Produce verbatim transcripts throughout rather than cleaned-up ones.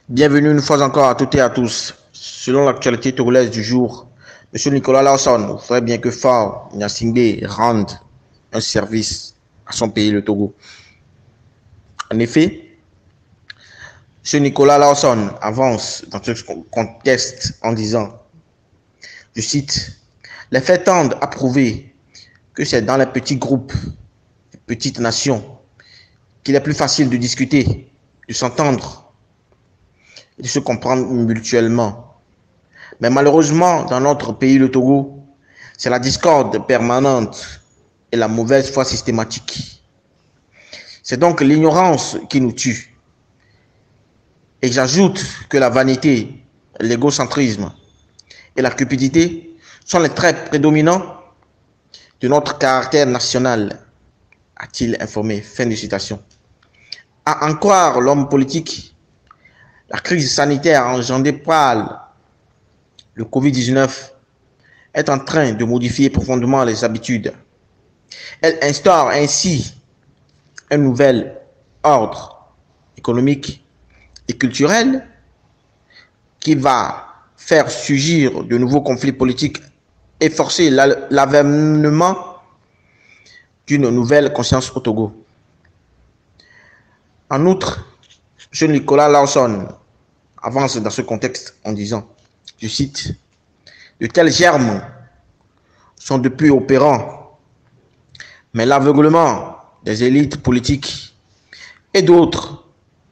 Bienvenue une fois encore à toutes et à tous. Selon l'actualité togolaise du jour, M. Nicolas Lawson voudrait bien que Faure Gnassingbé rende un service à son pays, le Togo. En effet, M. Nicolas Lawson avance dans ce contexte en disant, je cite, « Les faits tendent à prouver que c'est dans les petits groupes, les petites nations, qu'il est plus facile de discuter, de s'entendre, de se comprendre mutuellement. Mais malheureusement, dans notre pays, le Togo, c'est la discorde permanente et la mauvaise foi systématique. C'est donc l'ignorance qui nous tue. Et j'ajoute que la vanité, l'égocentrisme et la cupidité sont les traits prédominants de notre caractère national, a-t-il informé. Fin de citation. À en croire l'homme politique, la crise sanitaire engendrée par le covid dix-neuf est en train de modifier profondément les habitudes. Elle instaure ainsi un nouvel ordre économique et culturel qui va faire surgir de nouveaux conflits politiques et forcer l'avènement d'une nouvelle conscience au Togo. En outre, M. Nicolas Lawson avance dans ce contexte en disant, je cite, « De tels germes sont depuis opérants, mais l'aveuglement des élites politiques et d'autres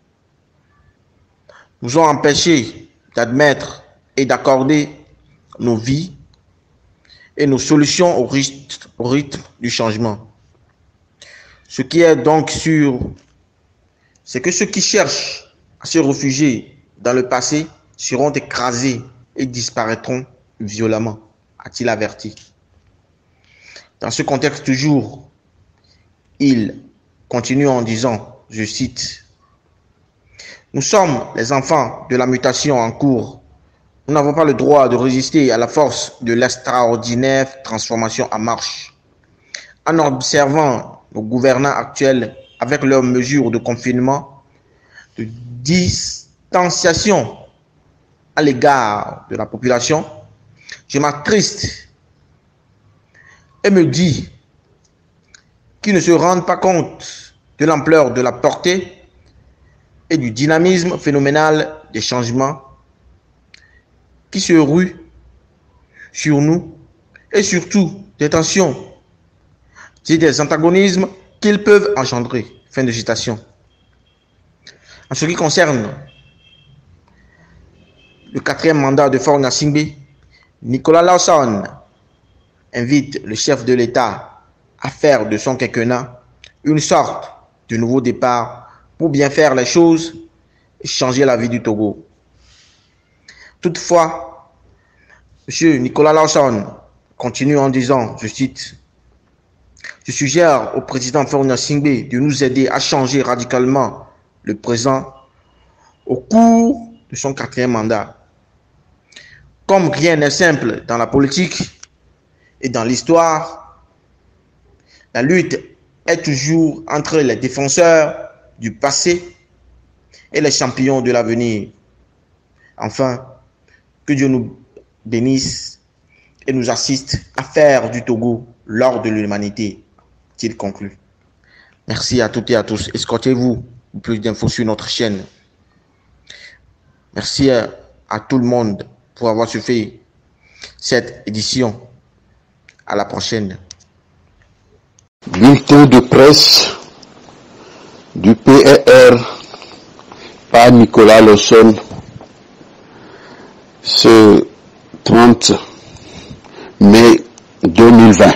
nous ont empêchés d'admettre et d'accorder nos vies et nos solutions au rythme, au rythme du changement. Ce qui est donc sûr, c'est que ceux qui cherchent à se réfugier dans le passé seront écrasés et disparaîtront violemment, a-t-il averti. Dans ce contexte toujours, il continue en disant, je cite, « Nous sommes les enfants de la mutation en cours. Nous n'avons pas le droit de résister à la force de l'extraordinaire transformation en marche. En observant nos gouvernants actuels avec leurs mesures de confinement, de distanciation à l'égard de la population, je m'attriste et me dis qu'ils ne se rendent pas compte de l'ampleur de la portée et du dynamisme phénoménal des changements qui se ruent sur nous et surtout des tensions et des antagonismes qu'ils peuvent engendrer. » Fin de citation. En ce qui concerne le quatrième mandat de Faure Gnassingbé, Nicolas Lawson invite le chef de l'État à faire de son quinquennat une sorte de nouveau départ pour bien faire les choses et changer la vie du Togo. Toutefois, M. Nicolas Lawson continue en disant, je cite, « Je suggère au président Faure Gnassingbé de nous aider à changer radicalement le présent au cours de son quatrième mandat. Comme rien n'est simple dans la politique et dans l'histoire, la lutte est toujours entre les défenseurs du passé et les champions de l'avenir. Enfin, que Dieu nous bénisse et nous assiste à faire du Togo l'or de l'humanité, a-t-il conclu. Merci à toutes et à tous. Escortez-vous pour plus d'infos sur notre chaîne. Merci à, à tout le monde pour avoir suivi cette édition. À la prochaine. Bulletin de presse du P E R par Nicolas Lawson ce trente mai deux mille vingt.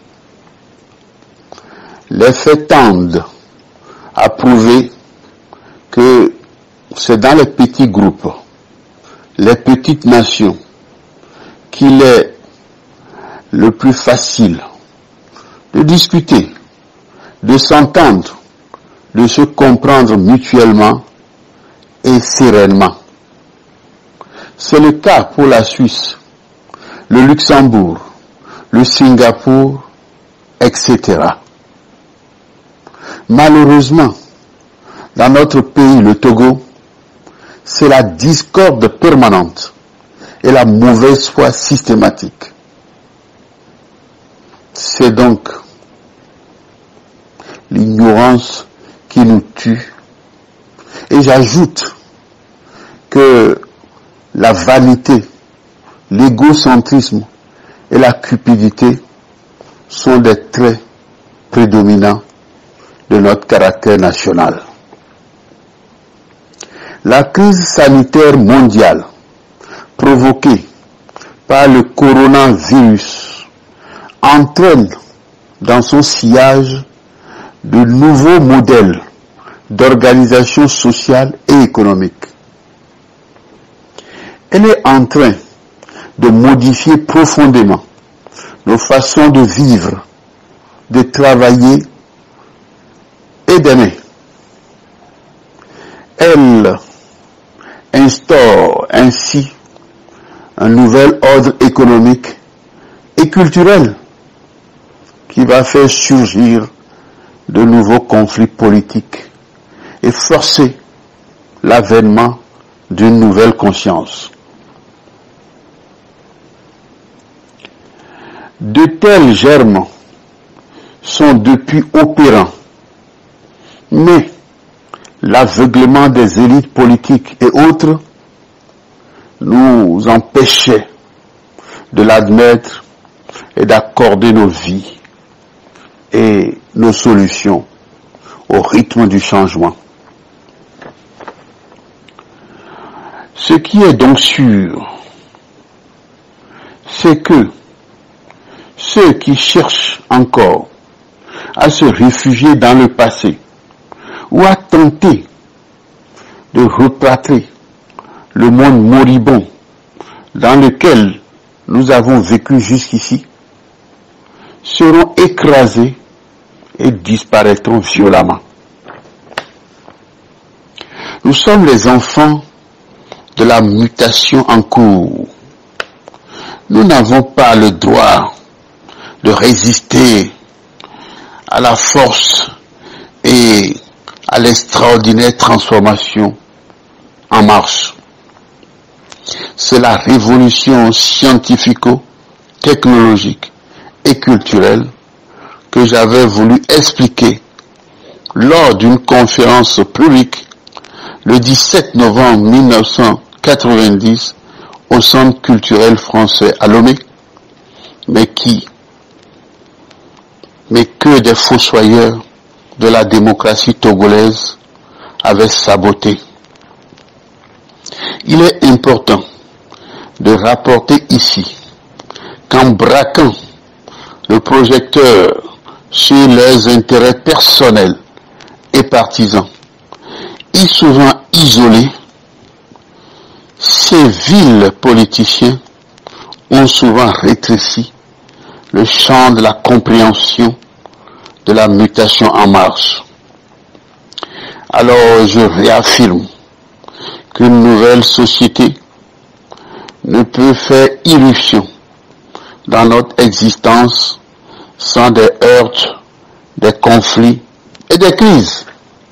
Les faits tendent à prouver que c'est dans les petits groupes, les petites nations, qu'il est le plus facile de discuter, de s'entendre, de se comprendre mutuellement et sereinement. C'est le cas pour la Suisse, le Luxembourg, le Singapour, et cetera. Malheureusement, dans notre pays, le Togo, c'est la discorde permanente et la mauvaise foi systématique. C'est donc l'ignorance qui nous tue. Et j'ajoute que la vanité, l'égocentrisme et la cupidité sont des traits prédominants de notre caractère national. La crise sanitaire mondiale provoquée par le coronavirus entraîne dans son sillage de nouveaux modèles d'organisation sociale et économique. Elle est en train de modifier profondément nos façons de vivre, de travailler et d'aimer. Elle instaure ainsi un nouvel ordre économique et culturel qui va faire surgir de nouveaux conflits politiques et forcer l'avènement d'une nouvelle conscience. De tels germes sont depuis opérants, mais l'aveuglement des élites politiques et autres nous empêchait de l'admettre et d'accorder nos vies et nos solutions au rythme du changement. Ce qui est donc sûr, c'est que ceux qui cherchent encore à se réfugier dans le passé ou à tenter de replâtrer le monde moribond dans lequel nous avons vécu jusqu'ici seront écrasés et disparaîtront violemment. Nous sommes les enfants de la mutation en cours. Nous n'avons pas le droit de résister à la force et à l'extraordinaire transformation en marche. C'est la révolution scientifico-technologique et culturelle que j'avais voulu expliquer lors d'une conférence publique le dix-sept novembre mille neuf cent quatre-vingt-dix au Centre culturel français à Lomé, mais qui, mais que des fossoyeurs de la démocratie togolaise avaient saboté. Il est important de rapporter ici qu'en braquant le projecteur sur leurs intérêts personnels et partisans, et souvent isolés, ces vils politiciens ont souvent rétréci le champ de la compréhension de la mutation en marche. Alors je réaffirme qu'une nouvelle société ne peut faire irruption dans notre existence sans des heurts, des conflits et des crises.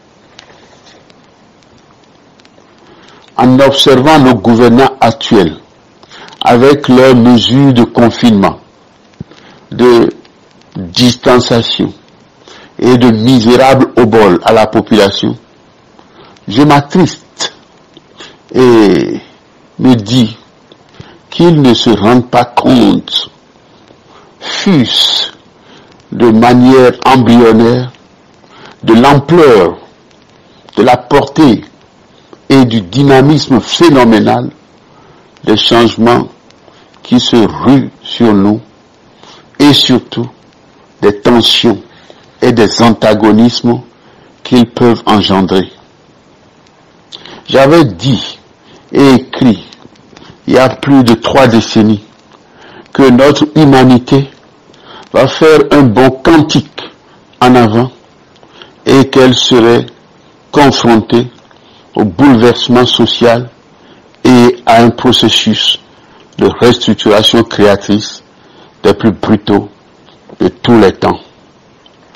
En observant nos gouvernants actuels avec leurs mesures de confinement, de distanciation et de misérables oboles à la population, je m'attriste et me dis qu'ils ne se rendent pas compte, fût-ce de manière embryonnaire, de l'ampleur, de la portée et du dynamisme phénoménal des changements qui se ruent sur nous et surtout des tensions et des antagonismes qu'ils peuvent engendrer. J'avais dit et écrit il y a plus de trois décennies que notre humanité va faire un bond quantique en avant et qu'elle serait confrontée au bouleversement social et à un processus de restructuration créatrice des plus brutaux de tous les temps.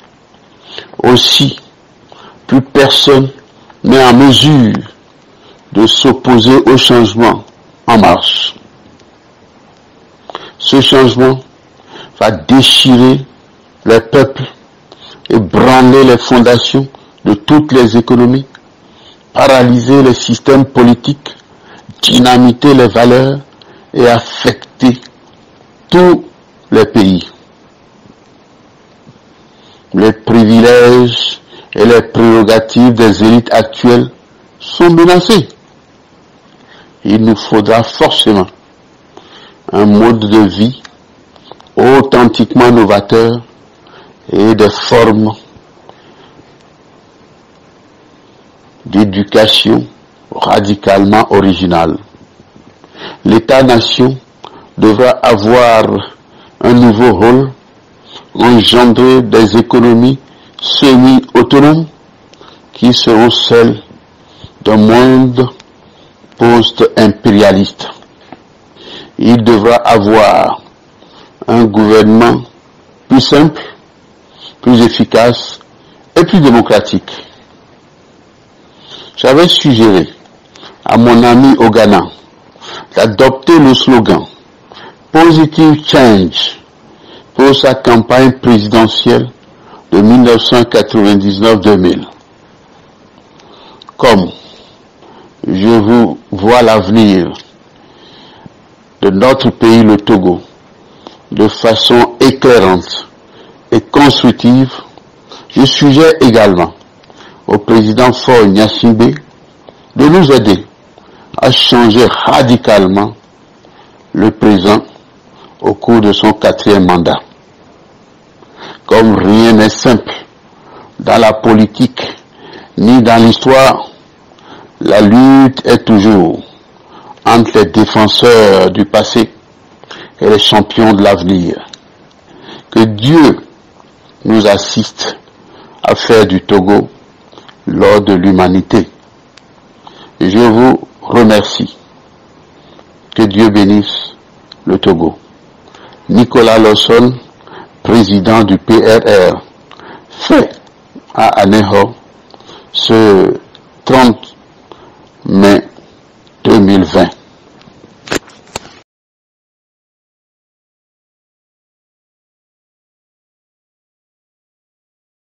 Aussi, plus personne n'est en mesure de s'opposer au changement en marche. Ce changement va déchirer les peuples et branler les fondations de toutes les économies, paralyser les systèmes politiques, dynamiter les valeurs et affecter tous les pays. Les privilèges et les prérogatives des élites actuelles sont menacés. Il nous faudra forcément un mode de vie authentiquement novateur et des formes d'éducation radicalement originales. L'État-nation devra avoir un nouveau rôle, engendrer des économies semi-autonomes qui seront celles d'un monde post-impérialiste. Il devra avoir un gouvernement plus simple, plus efficace et plus démocratique. J'avais suggéré à mon ami au Ghana d'adopter le slogan Positive Change pour sa campagne présidentielle de mille neuf cent quatre-vingt-dix-neuf deux mille. Comme je vous vois l'avenir de notre pays, le Togo, de façon éclairante et constructive, je suggère également au président Faure Gnassingbé de nous aider à changer radicalement le présent au cours de son quatrième mandat. Comme rien n'est simple dans la politique ni dans l'histoire, la lutte est toujours entre les défenseurs du passé et les champions de l'avenir. Que Dieu nous assiste à faire du Togo l'or de l'humanité. Je vous remercie. Que Dieu bénisse le Togo. Nicolas Lawson, président du P R R, fait à Aného ce trente mai deux mille vingt.